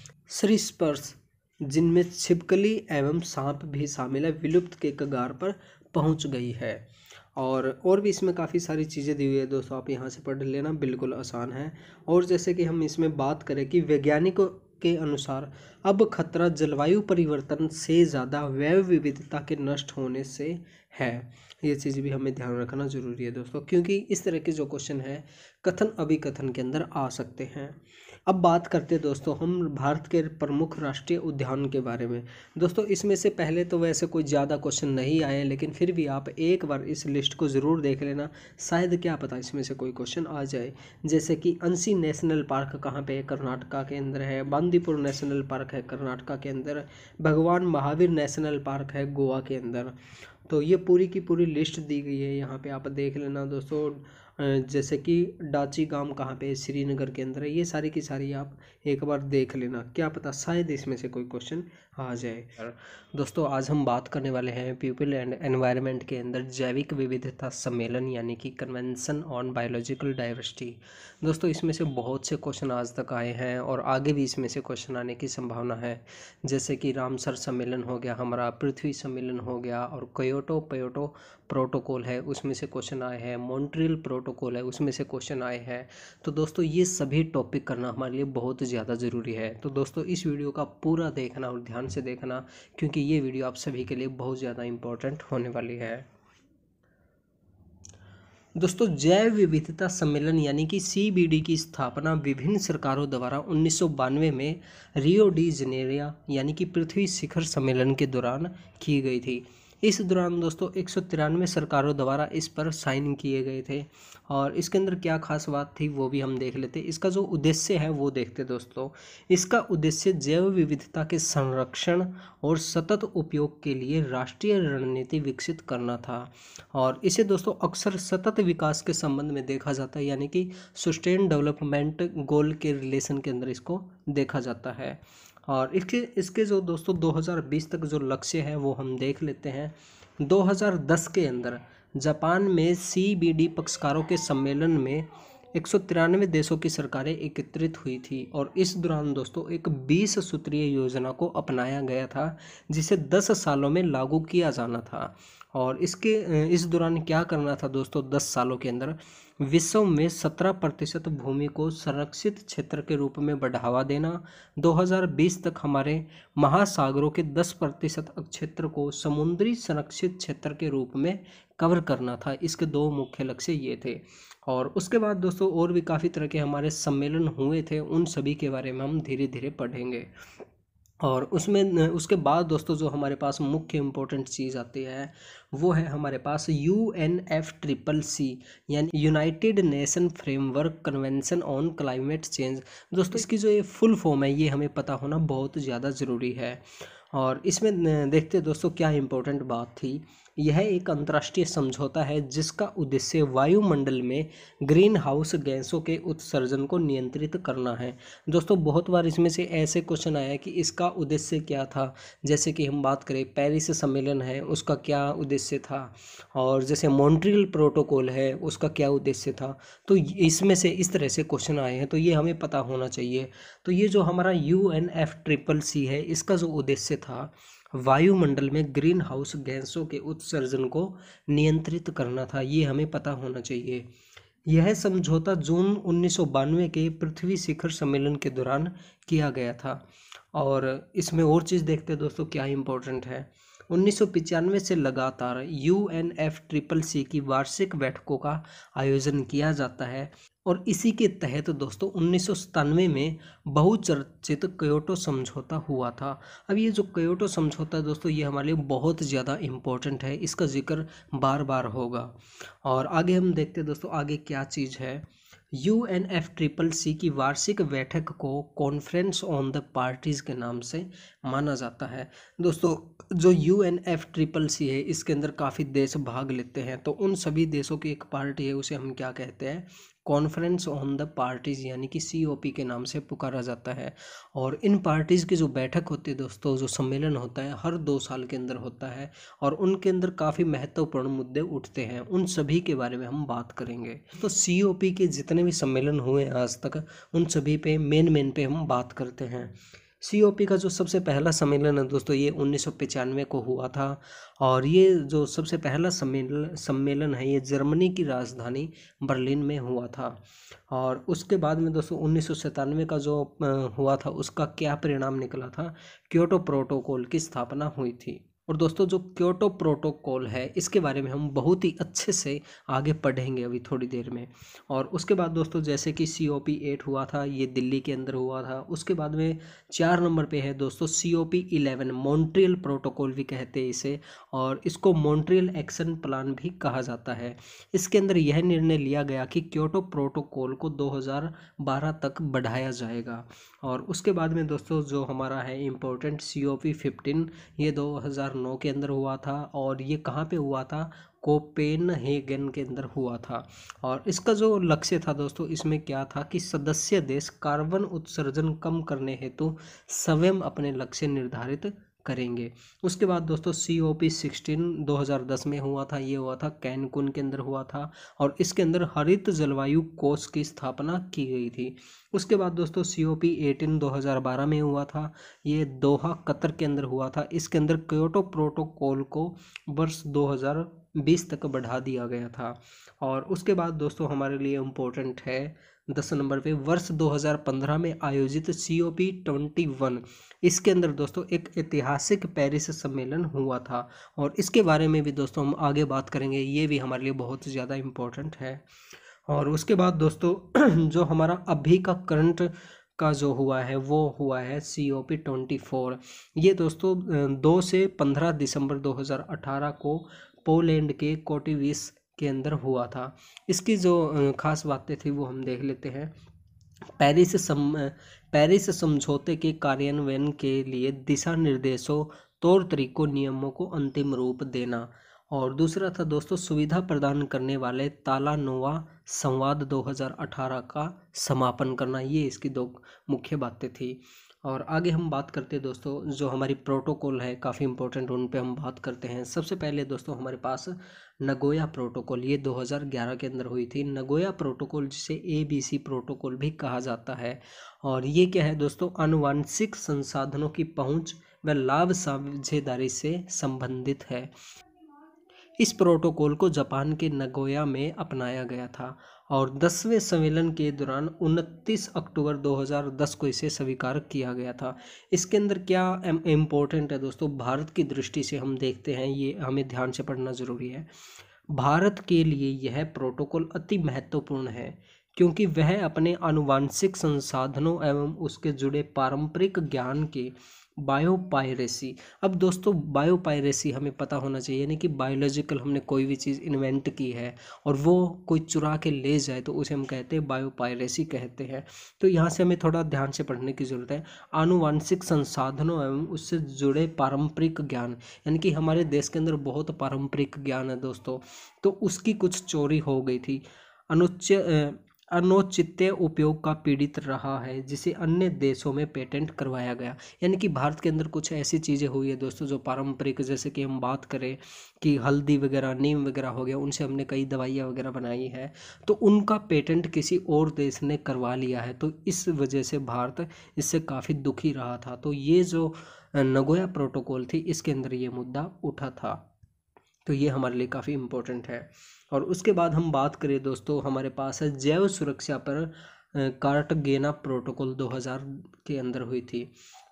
सरीसृप, जिनमें छिपकली एवं सांप भी शामिल है, विलुप्त के कगार पर पहुंच गई है। और और भी इसमें काफ़ी सारी चीज़ें दी हुई है दोस्तों, आप यहाँ से पढ़ लेना, बिल्कुल आसान है। और जैसे कि हम इसमें बात करें कि वैज्ञानिकों के अनुसार अब खतरा जलवायु परिवर्तन से ज़्यादा जैव विविधता के नष्ट होने से है। ये चीज़ भी हमें ध्यान रखना जरूरी है दोस्तों, क्योंकि इस तरह के जो क्वेश्चन है कथन अभिकथन के अंदर आ सकते हैं। अब बात करते हैं दोस्तों हम भारत के प्रमुख राष्ट्रीय उद्यान के बारे में। दोस्तों इसमें से पहले तो वैसे कोई ज़्यादा क्वेश्चन नहीं आए, लेकिन फिर भी आप एक बार इस लिस्ट को ज़रूर देख लेना, शायद क्या पता इसमें से कोई क्वेश्चन आ जाए। जैसे कि अंसी नेशनल पार्क कहाँ पे है, कर्नाटका के अंदर है। बांदीपुर नेशनल पार्क है कर्नाटका के अंदर। भगवान महावीर नेशनल पार्क है गोवा के अंदर। तो ये पूरी की पूरी लिस्ट दी गई है, यहाँ पे आप देख लेना दोस्तों। जैसे कि डाची गांव कहाँ पे है, श्रीनगर के अंदर है। ये सारी की सारी आप एक बार देख लेना, क्या पता शायद इसमें से कोई क्वेश्चन आ जाए। दोस्तों आज हम बात करने वाले हैं पीपल एंड एनवायरनमेंट के अंदर जैविक विविधता सम्मेलन यानी कि कन्वेंशन ऑन बायोलॉजिकल डाइवर्सिटी। दोस्तों इसमें से बहुत से क्वेश्चन आज तक आए हैं और आगे भी इसमें से क्वेश्चन आने की संभावना है। जैसे कि रामसर सम्मेलन हो गया हमारा, पृथ्वी सम्मेलन हो गया, और क्योटो प्योटो प्रोटोकॉल है उसमें से क्वेश्चन आए हैं, मॉन्ट्रियल प्रोटोकॉल है उसमें से क्वेश्चन आए हैं। तो दोस्तों ये सभी टॉपिक करना हमारे लिए बहुत ज़्यादा ज़रूरी है। तो दोस्तों इस वीडियो का पूरा देखना और ध्यान से देखना, क्योंकि ये वीडियो आप सभी के लिए बहुत ज़्यादा इम्पोर्टेंट होने वाली है। दोस्तों जैव विविधता सम्मेलन यानी कि सी बी डी की स्थापना विभिन्न सरकारों द्वारा उन्नीस सौ बानवे में रियो डी जनेरिया यानी कि पृथ्वी शिखर सम्मेलन के दौरान की गई थी। इस दौरान दोस्तों एक सौ तिरानवे सरकारों द्वारा इस पर साइन किए गए थे। और इसके अंदर क्या खास बात थी वो भी हम देख लेते। इसका जो उद्देश्य है वो देखते दोस्तों। इसका उद्देश्य जैव विविधता के संरक्षण और सतत उपयोग के लिए राष्ट्रीय रणनीति विकसित करना था। और इसे दोस्तों अक्सर सतत विकास के संबंध में देखा जाता है, यानी कि सस्टेन डेवलपमेंट गोल के रिलेशन के अंदर इसको देखा जाता है। और इसके इसके जो दोस्तों दो हज़ार बीस तक जो लक्ष्य है वो हम देख लेते हैं। दो हज़ार दस के अंदर जापान में सी बी डी पक्षकारों के सम्मेलन में एक सौ तिरानवे देशों की सरकारें एकत्रित हुई थी। और इस दौरान दोस्तों एक बीस सूत्रीय योजना को अपनाया गया था, जिसे दस सालों में लागू किया जाना था। और इसके इस दौरान क्या करना था दोस्तों, दस सालों के अंदर विश्व में सत्रह प्रतिशत भूमि को संरक्षित क्षेत्र के रूप में बढ़ावा देना। दो हज़ार बीस तक हमारे महासागरों के दस प्रतिशत क्षेत्र को समुद्री संरक्षित क्षेत्र के रूप में कवर करना था। इसके दो मुख्य लक्ष्य ये थे। और उसके बाद दोस्तों और भी काफ़ी तरह के हमारे सम्मेलन हुए थे, उन सभी के बारे में हम धीरे धीरे पढ़ेंगे। और उसमें उसके बाद दोस्तों जो हमारे पास मुख्य इम्पोर्टेंट चीज़ आती है वो है हमारे पास U N F triple C यानी United Nation Framework Convention on Climate Change. दोस्तों इसकी जो ये फुल फॉर्म है ये हमें पता होना बहुत ज़्यादा ज़रूरी है। और इसमें देखते दोस्तों क्या इम्पोर्टेंट बात थी। यह एक अंतर्राष्ट्रीय समझौता है जिसका उद्देश्य वायुमंडल में ग्रीन हाउस गैसों के उत्सर्जन को नियंत्रित करना है। दोस्तों बहुत बार इसमें से ऐसे क्वेश्चन आया कि इसका उद्देश्य क्या था। जैसे कि हम बात करें पेरिस सम्मेलन है उसका क्या उद्देश्य था, और जैसे मॉन्ट्रियल प्रोटोकॉल है उसका क्या उद्देश्य था। तो इसमें से इस तरह से क्वेश्चन आए हैं, तो ये हमें पता होना चाहिए। तो ये जो हमारा U N F triple C है इसका जो उद्देश्य था वायुमंडल में ग्रीन हाउस गैसों के उत्सर्जन को नियंत्रित करना था, ये हमें पता होना चाहिए। यह समझौता जून उन्नीस सौ बानवे के पृथ्वी शिखर सम्मेलन के दौरान किया गया था। और इसमें और चीज़ देखते हैं दोस्तों क्या इम्पोर्टेंट है। उन्नीस सौ पचानवे से लगातार U N F triple C की वार्षिक बैठकों का आयोजन किया जाता है और इसी के तहत दोस्तों उन्नीस सौ सतानवे में बहुचर्चित क्योटो समझौता हुआ था। अब ये जो क्योटो समझौता है दोस्तों, ये हमारे लिए बहुत ज़्यादा इम्पोर्टेंट है, इसका जिक्र बार बार होगा। और आगे हम देखते हैं दोस्तों आगे क्या चीज़ है। U N F triple C की वार्षिक बैठक को कॉन्फ्रेंस ऑन द पार्टीज के नाम से माना जाता है। दोस्तों जो U N F triple C है, इसके अंदर काफ़ी देश भाग लेते हैं, तो उन सभी देशों की एक पार्टी है, उसे हम क्या कहते हैं, कॉन्फ्रेंस ऑन द पार्टीज यानी कि सी ओ पी के नाम से पुकारा जाता है। और इन पार्टीज़ की जो बैठक होती है दोस्तों, जो सम्मेलन होता है, हर दो साल के अंदर होता है और उनके अंदर काफ़ी महत्वपूर्ण मुद्दे उठते हैं, उन सभी के बारे में हम बात करेंगे। तो सी ओ पी के जितने भी सम्मेलन हुए आज तक, उन सभी पे मेन मेन पे हम बात करते हैं। सी ओ पी का जो सबसे पहला सम्मेलन है दोस्तों, ये उन्नीस सौ पचानवे को हुआ था और ये जो सबसे पहला सम्मेलन सम्मेलन है, ये जर्मनी की राजधानी बर्लिन में हुआ था। और उसके बाद में दोस्तों उन्नीस सौ सतानवे का जो हुआ था, उसका क्या परिणाम निकला था, क्योटो प्रोटोकॉल की स्थापना हुई थी। और दोस्तों जो क्योटो प्रोटोकॉल है, इसके बारे में हम बहुत ही अच्छे से आगे पढ़ेंगे अभी थोड़ी देर में। और उसके बाद दोस्तों जैसे कि सी ओ पी एट हुआ था, ये दिल्ली के अंदर हुआ था। उसके बाद में चार नंबर पे है दोस्तों C O P eleven, Montreal protocol भी कहते हैं इसे, और इसको मॉन्ट्रियल एक्शन प्लान भी कहा जाता है। इसके अंदर यह निर्णय लिया गया कि क्योटो प्रोटोकॉल को दो हज़ार बारह तक बढ़ाया जाएगा। और उसके बाद में दोस्तों जो हमारा है important C O P fifteen, ये दो हज़ार नौ के अंदर हुआ था और ये कहाँ पे हुआ था, कोपेनहेगन के अंदर हुआ था। और इसका जो लक्ष्य था दोस्तों, इसमें क्या था कि सदस्य देश कार्बन उत्सर्जन कम करने हेतु स्वयं अपने लक्ष्य निर्धारित करेंगे। उसके बाद दोस्तों सी ओ पी सिक्सटीन दो हज़ार दस में हुआ था, ये हुआ था कैनकुन के अंदर हुआ था और इसके अंदर हरित जलवायु कोष की स्थापना की गई थी। उसके बाद दोस्तों सी ओ पी एटीन दो हज़ार बारह में हुआ था, ये दोहा कतर के अंदर हुआ था। इसके अंदर क्योटो प्रोटोकॉल को वर्ष दो हज़ार बीस तक बढ़ा दिया गया था। और उसके बाद दोस्तों हमारे लिए इम्पोर्टेंट है दस नंबर पे वर्ष दो हज़ार पंद्रह में आयोजित C O P twenty one, इसके अंदर दोस्तों एक ऐतिहासिक पेरिस सम्मेलन हुआ था और इसके बारे में भी दोस्तों हम आगे बात करेंगे, ये भी हमारे लिए बहुत ज़्यादा इम्पोर्टेंट है। और उसके बाद दोस्तों जो हमारा अभी का करंट का जो हुआ है, वो हुआ है C O P twenty four. ये दोस्तों दो से पंद्रह दिसंबर दो हज़ार अठारह को पोलैंड के कोटिविस के अंदर हुआ था। इसकी जो खास बातें थी वो हम देख लेते हैं। पेरिस सम पेरिस समझौते के कार्यान्वयन के लिए दिशा निर्देशों, तौर तरीकों, नियमों को अंतिम रूप देना। और दूसरा था दोस्तों सुविधा प्रदान करने वाले तालानोवा संवाद दो हज़ार अठारह का समापन करना। ये इसकी दो मुख्य बातें थी। और आगे हम बात करते हैं दोस्तों जो हमारी प्रोटोकॉल है, काफ़ी इंपॉर्टेंट, उन पे हम बात करते हैं। सबसे पहले दोस्तों हमारे पास नगोया प्रोटोकॉल, ये दो हज़ार ग्यारह के अंदर हुई थी। नगोया प्रोटोकॉल जिसे ए बी सी प्रोटोकॉल भी कहा जाता है। और ये क्या है दोस्तों, आनुवांशिक संसाधनों की पहुंच व लाभ साझेदारी से संबंधित है। इस प्रोटोकॉल को जापान के नगोया में अपनाया गया था और दसवें सम्मेलन के दौरान उनतीस अक्टूबर दो हज़ार दस को इसे स्वीकार किया गया था। इसके अंदर क्या इम्पोर्टेंट है दोस्तों, भारत की दृष्टि से हम देखते हैं, ये हमें ध्यान से पढ़ना जरूरी है। भारत के लिए यह प्रोटोकॉल अति महत्वपूर्ण है क्योंकि वह अपने आनुवांशिक संसाधनों एवं उसके जुड़े पारंपरिक ज्ञान के बायोपायरेसी। अब दोस्तों बायोपायरेसी हमें पता होना चाहिए, यानी कि बायोलॉजिकल हमने कोई भी चीज़ इन्वेंट की है और वो कोई चुरा के ले जाए तो उसे हम कहते हैं बायोपायरेसी कहते हैं। तो यहाँ से हमें थोड़ा ध्यान से पढ़ने की ज़रूरत है। आनुवांशिक संसाधनों एवं उससे जुड़े पारंपरिक ज्ञान, यानी कि हमारे देश के अंदर बहुत पारंपरिक ज्ञान है दोस्तों, तो उसकी कुछ चोरी हो गई थी, अनुच्च अनौचित्य उपयोग का पीड़ित रहा है, जिसे अन्य देशों में पेटेंट करवाया गया। यानी कि भारत के अंदर कुछ ऐसी चीज़ें हुई है दोस्तों जो पारंपरिक, जैसे कि हम बात करें कि हल्दी वगैरह, नीम वगैरह हो गया, उनसे हमने कई दवाइयाँ वगैरह बनाई है, तो उनका पेटेंट किसी और देश ने करवा लिया है। तो इस वजह से भारत इससे काफ़ी दुखी रहा था। तो ये जो नगोया प्रोटोकॉल थी, इसके अंदर ये मुद्दा उठा था। तो ये हमारे लिए काफ़ी इम्पोर्टेंट है। और उसके बाद हम बात करें दोस्तों, हमारे पास है जैव सुरक्षा पर कार्टगेना प्रोटोकॉल दो हज़ार के अंदर हुई थी।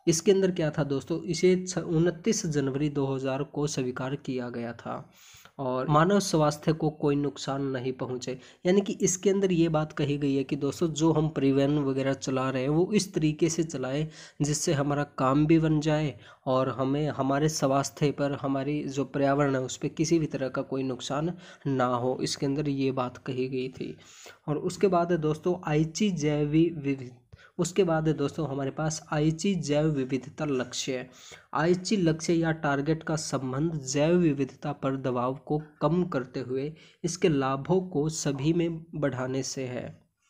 इसके अंदर क्या था दोस्तों, इसे उनतीस जनवरी दो हज़ार को स्वीकार किया गया था और मानव स्वास्थ्य को कोई नुकसान नहीं पहुंचे। यानी कि इसके अंदर ये बात कही गई है कि दोस्तों जो हम परिवहन वगैरह चला रहे हैं वो इस तरीके से चलाएं जिससे हमारा काम भी बन जाए और हमें हमारे स्वास्थ्य पर, हमारी जो पर्यावरण है उस पर किसी भी तरह का कोई नुकसान ना हो। इसके अंदर ये बात कही गई थी। और उसके बाद है दोस्तों आईची जैव विविध उसके बाद है दोस्तों हमारे पास आईची जैव विविधता लक्ष्य। आईची लक्ष्य या टारगेट का संबंध जैव विविधता पर दबाव को कम करते हुए इसके लाभों को सभी में बढ़ाने से है।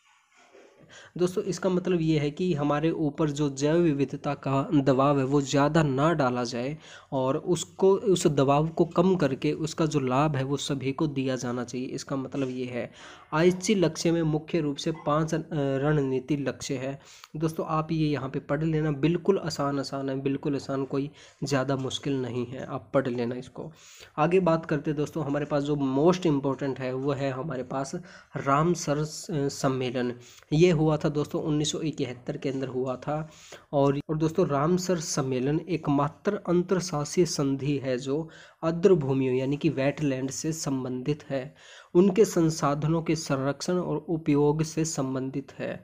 दोस्तों इसका मतलब ये है कि हमारे ऊपर जो जैव विविधता का दबाव है वो ज़्यादा ना डाला जाए और उसको, उस दबाव को कम करके उसका जो लाभ है वो सभी को दिया जाना चाहिए। इसका मतलब ये है। आईची लक्ष्य में मुख्य रूप से पांच रणनीति लक्ष्य है। दोस्तों आप ये यहाँ पे पढ़ लेना, बिल्कुल आसान आसान है, बिल्कुल आसान, कोई ज़्यादा मुश्किल नहीं है, आप पढ़ लेना इसको। आगे बात करते दोस्तों, हमारे पास जो मोस्ट इम्पोर्टेंट है वो है हमारे पास रामसर सम्मेलन। ये हुआ था दोस्तों उन्नीस सौ इकहत्तर के अंदर हुआ था। और और दोस्तों रामसर सम्मेलन एकमात्र अंतरशासीय संधि है जो आर्द्र भूमियों यानी कि वेटलैंड से संबंधित है, उनके संसाधनों के संरक्षण और उपयोग से संबंधित है।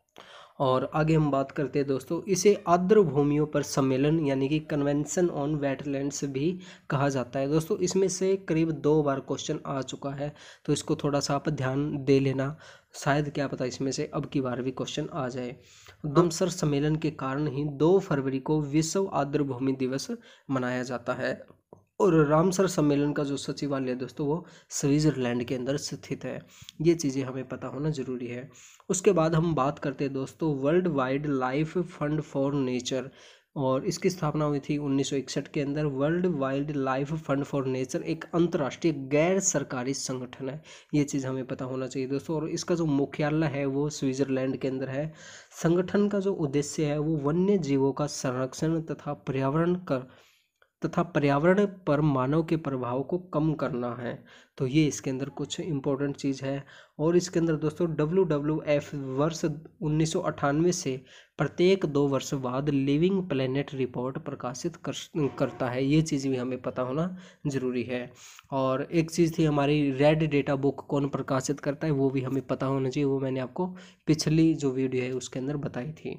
और आगे हम बात करते हैं दोस्तों, इसे आर्द्र भूमियों पर सम्मेलन यानी कि कन्वेंशन ऑन वेटलैंड्स भी कहा जाता है। दोस्तों इसमें से करीब दो बार क्वेश्चन आ चुका है, तो इसको थोड़ा सा आप ध्यान दे लेना, शायद क्या पता इसमें से अब की बार भी क्वेश्चन आ जाए। रामसर सम्मेलन के कारण ही दो फरवरी को विश्व आर्द्र भूमि दिवस मनाया जाता है। और रामसर सम्मेलन का जो सचिवालय है दोस्तों वो स्विट्जरलैंड के अंदर स्थित है। ये चीज़ें हमें पता होना जरूरी है। उसके बाद हम बात करते हैं दोस्तों World Wild Life Fund for Nature, और इसकी स्थापना हुई थी उन्नीस सौ इकसठ के अंदर। World Wild Life Fund for Nature एक अंतर्राष्ट्रीय गैर सरकारी संगठन है, ये चीज़ हमें पता होना चाहिए दोस्तों। और इसका जो मुख्यालय है वो स्विट्जरलैंड के अंदर है। संगठन का जो उद्देश्य है वो वन्य जीवों का संरक्षण तथा पर्यावरण कर तथा पर्यावरण पर मानव के प्रभाव को कम करना है। तो ये इसके अंदर कुछ इम्पोर्टेंट चीज़ है। और इसके अंदर दोस्तों डब्ल्यू डब्ल्यू एफ वर्ष उन्नीस सौ अट्ठानवे से प्रत्येक दो वर्ष बाद लिविंग प्लेनेट रिपोर्ट प्रकाशित कर, करता है। ये चीज़ भी हमें पता होना ज़रूरी है। और एक चीज़ थी हमारी रेड डेटा बुक कौन प्रकाशित करता है, वो भी हमें पता होना चाहिए, वो मैंने आपको पिछली जो वीडियो है उसके अंदर बताई थी।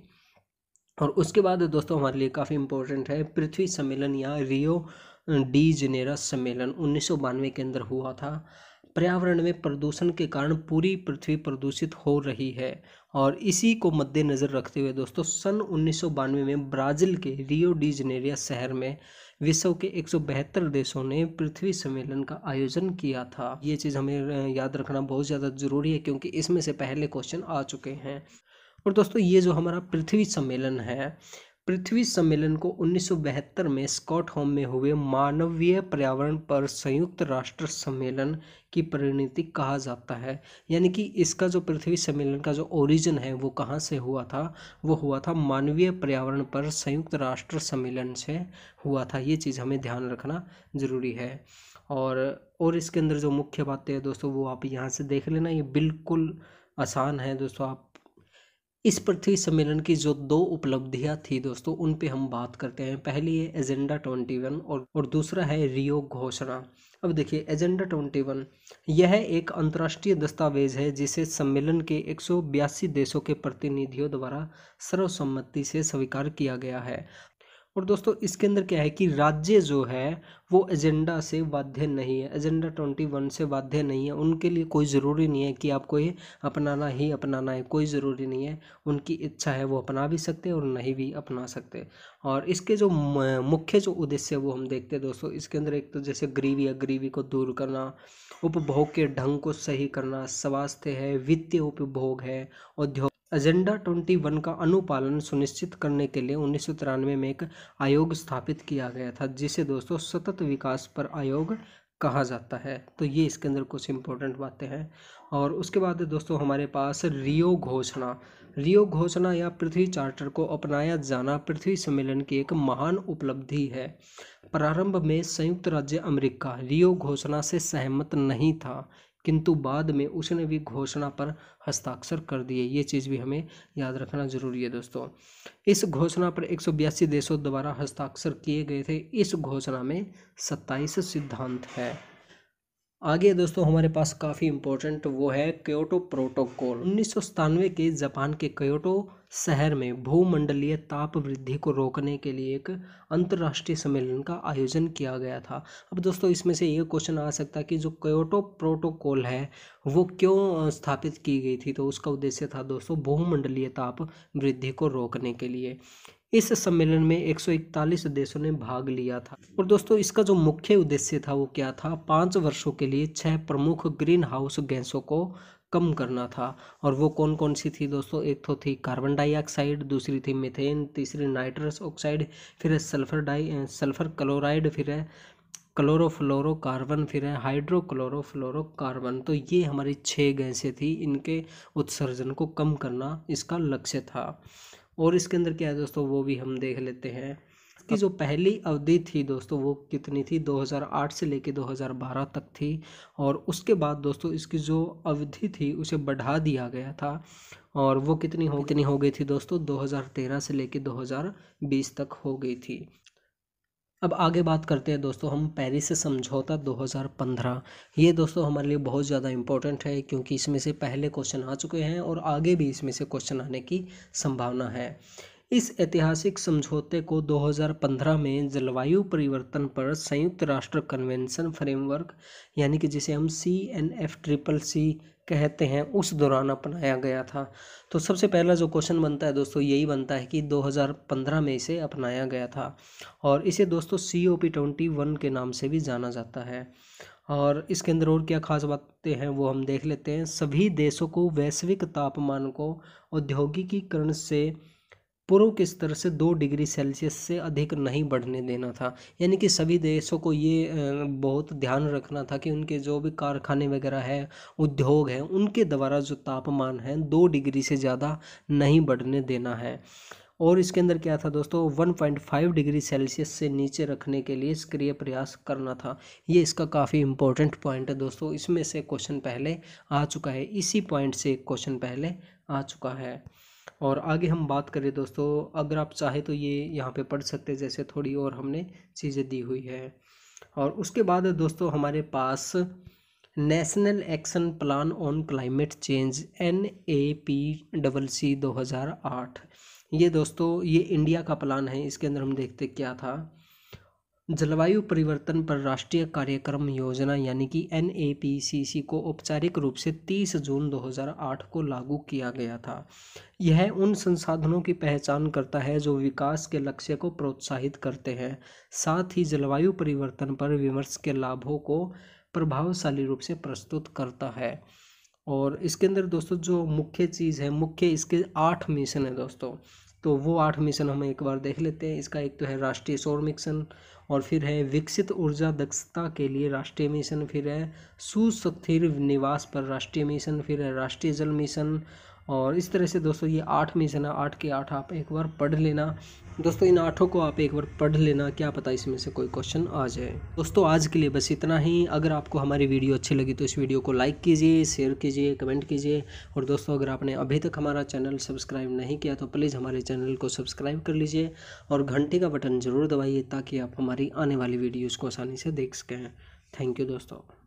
और उसके बाद दोस्तों हमारे लिए काफ़ी इम्पोर्टेंट है पृथ्वी सम्मेलन या रियो डी जनेरा सम्मेलन उन्नीस सौ बानवे के अंदर हुआ था। पर्यावरण में प्रदूषण के कारण पूरी पृथ्वी प्रदूषित हो रही है और इसी को मद्देनज़र रखते हुए दोस्तों सन उन्नीस सौ बानवे में ब्राज़ील के रियो डी जनेरिया शहर में विश्व के एक सौ बहत्तर देशों ने पृथ्वी सम्मेलन का आयोजन किया था। ये चीज़ हमें याद रखना बहुत ज़्यादा ज़रूरी है क्योंकि इसमें से पहले क्वेश्चन आ चुके हैं। और दोस्तों ये जो हमारा पृथ्वी सम्मेलन है, पृथ्वी सम्मेलन को उन्नीस सौ बहत्तर में स्टॉकहोम में हुए मानवीय पर्यावरण पर संयुक्त राष्ट्र सम्मेलन की परिणति कहा जाता है। यानी कि इसका जो पृथ्वी सम्मेलन का जो ओरिजिन है वो कहाँ से हुआ था, वो हुआ था मानवीय पर्यावरण पर संयुक्त राष्ट्र सम्मेलन से हुआ था। ये चीज़ हमें ध्यान रखना ज़रूरी है। और और इसके अंदर जो मुख्य बातें हैं दोस्तों वो आप यहाँ से देख लेना, ये बिल्कुल आसान है दोस्तों। आप इस पृथ्वी सम्मेलन की जो दो उपलब्धियां थी दोस्तों उन पे हम बात करते हैं। पहली है एजेंडा ट्वेंटी वन और और दूसरा है रियो घोषणा। अब देखिए एजेंडा ट्वेंटी वन यह एक अंतर्राष्ट्रीय दस्तावेज है जिसे सम्मेलन के एक सौ बयासी देशों के प्रतिनिधियों द्वारा सर्वसम्मति से स्वीकार किया गया है। और दोस्तों इसके अंदर क्या है कि राज्य जो है वो एजेंडा से बाध्य नहीं है, एजेंडा ट्वेंटी वन से बाध्य नहीं है। उनके लिए कोई ज़रूरी नहीं है कि आपको ये अपनाना ही अपनाना है, कोई ज़रूरी नहीं है। उनकी इच्छा है वो अपना भी सकते हैं और नहीं भी अपना सकते। और इसके जो मुख्य जो उद्देश्य है वो हम देखते हैं दोस्तों। इसके अंदर एक तो जैसे गरीबी है, गरीबी को दूर करना, उपभोग के ढंग को सही करना, स्वास्थ्य है, वित्तीय उपभोग है, उद्योग। एजेंडा ट्वेंटी वन का अनुपालन सुनिश्चित करने के लिए उन्नीस सौ तिरानवे में एक आयोग स्थापित किया गया था जिसे दोस्तों सतत विकास पर आयोग कहा जाता है। तो ये इसके अंदर कुछ इंपॉर्टेंट बातें हैं। और उसके बाद दोस्तों हमारे पास रियो घोषणा। रियो घोषणा या पृथ्वी चार्टर को अपनाया जाना पृथ्वी सम्मेलन की एक महान उपलब्धि है। प्रारंभ में संयुक्त राज्य अमेरिका रियो घोषणा से सहमत नहीं था किंतु बाद में उसने भी घोषणा पर हस्ताक्षर कर दिए। ये चीज़ भी हमें याद रखना जरूरी है दोस्तों। इस घोषणा पर एक सौ बयासी देशों द्वारा हस्ताक्षर किए गए थे। इस घोषणा में सत्ताईस सिद्धांत है। आगे दोस्तों हमारे पास काफ़ी इम्पोर्टेंट वो है क्योटो प्रोटोकॉल। उन्नीस सौ सतानवे के जापान के क्योटो शहर में भूमंडलीय ताप वृद्धि को रोकने के लिए एक अंतर्राष्ट्रीय सम्मेलन का आयोजन किया गया था। अब दोस्तों इसमें से ये क्वेश्चन आ सकता है कि जो क्योटो प्रोटोकॉल है वो क्यों स्थापित की गई थी। तो उसका उद्देश्य था दोस्तों भूमंडलीय ताप वृद्धि को रोकने के लिए। इस सम्मेलन में एक सौ इकतालीस देशों ने भाग लिया था। और दोस्तों इसका जो मुख्य उद्देश्य था वो क्या था, पाँच वर्षों के लिए छह प्रमुख ग्रीन हाउस गैसों को कम करना था। और वो कौन कौन सी थी दोस्तों, एक तो थी कार्बन डाइऑक्साइड, दूसरी थी मीथेन, तीसरी नाइट्रस ऑक्साइड, फिर है सल्फर डाई सल्फर क्लोराइड, फिर है क्लोरोफ्लोरोकार्बन, फिर है हाइड्रोक्लोरोफ्लोरोकार्बन। तो ये हमारी छह गैसें थी, इनके उत्सर्जन को कम करना इसका लक्ष्य था। और इसके अंदर क्या है दोस्तों वो भी हम देख लेते हैं। इसकी जो पहली अवधि थी दोस्तों वो कितनी थी, दो हज़ार आठ से लेके दो हज़ार बारह तक थी। और उसके बाद दोस्तों इसकी जो अवधि थी उसे बढ़ा दिया गया था। और वो कितनी हो कितनी हो गई थी दोस्तों, दो हज़ार तेरह से लेके दो हज़ार बीस तक हो गई थी। अब आगे बात करते हैं दोस्तों हम पेरिस समझौता दो हज़ार पंद्रह। ये दोस्तों हमारे लिए बहुत ज़्यादा इम्पोर्टेंट है क्योंकि इसमें से पहले क्वेश्चन आ चुके हैं और आगे भी इसमें से क्वेश्चन आने की संभावना है। इस ऐतिहासिक समझौते को दो हज़ार पंद्रह में जलवायु परिवर्तन पर संयुक्त राष्ट्र कन्वेंशन फ्रेमवर्क यानी कि जिसे हम C N F triple C कहते हैं उस दौरान अपनाया गया था। तो सबसे पहला जो क्वेश्चन बनता है दोस्तों यही बनता है कि दो हज़ार पंद्रह में इसे अपनाया गया था। और इसे दोस्तों C O P twenty one के नाम से भी जाना जाता है। और इसके अंदर और क्या खास बातें हैं वो हम देख लेते हैं। सभी देशों को वैश्विक तापमान को औद्योगिकीकरण से पूर्व के स्तर से दो डिग्री सेल्सियस से अधिक नहीं बढ़ने देना था। यानी कि सभी देशों को ये बहुत ध्यान रखना था कि उनके जो भी कारखाने वगैरह है, उद्योग हैं, उनके द्वारा जो तापमान है दो डिग्री से ज़्यादा नहीं बढ़ने देना है। और इसके अंदर क्या था दोस्तों, one point five degree Celsius से नीचे रखने के लिए सक्रिय प्रयास करना था। ये इसका काफ़ी इंपॉर्टेंट पॉइंट है दोस्तों। इसमें से क्वेश्चन पहले आ चुका है, इसी पॉइंट से क्वेश्चन पहले आ चुका है। और आगे हम बात करें दोस्तों, अगर आप चाहे तो ये यहाँ पे पढ़ सकते हैं, जैसे थोड़ी और हमने चीज़ें दी हुई है। और उसके बाद दोस्तों हमारे पास National Action Plan on Climate Change N A P double C दो हज़ार आठ। ये दोस्तों ये इंडिया का प्लान है। इसके अंदर हम देखते क्या था, जलवायु परिवर्तन पर राष्ट्रीय कार्यक्रम योजना यानी कि एन ए पी सी सी को औपचारिक रूप से तीस जून दो हज़ार आठ को लागू किया गया था। यह उन संसाधनों की पहचान करता है जो विकास के लक्ष्य को प्रोत्साहित करते हैं, साथ ही जलवायु परिवर्तन पर विमर्श के लाभों को प्रभावशाली रूप से प्रस्तुत करता है। और इसके अंदर दोस्तों जो मुख्य चीज़ है, मुख्य इसके आठ मिशन है दोस्तों। तो वो आठ मिशन हम एक बार देख लेते हैं। इसका एक तो है राष्ट्रीय सौर मिशन, और फिर है विकसित ऊर्जा दक्षता के लिए राष्ट्रीय मिशन, फिर है सुस्थिर निवास पर राष्ट्रीय मिशन, फिर है राष्ट्रीय जल मिशन। और इस तरह से दोस्तों ये आठ मिशन है, आठ के आठ आप एक बार पढ़ लेना दोस्तों। इन आठों को आप एक बार पढ़ लेना, क्या पता इसमें से कोई क्वेश्चन आ जाए। दोस्तों आज के लिए बस इतना ही। अगर आपको हमारी वीडियो अच्छी लगी तो इस वीडियो को लाइक कीजिए, शेयर कीजिए, कमेंट कीजिए। और दोस्तों अगर आपने अभी तक हमारा चैनल सब्सक्राइब नहीं किया तो प्लीज़ हमारे चैनल को सब्सक्राइब कर लीजिए और घंटी का बटन ज़रूर दबाइए ताकि आप हमारी आने वाली वीडियोज़ को आसानी से देख सकें। थैंक यू दोस्तों।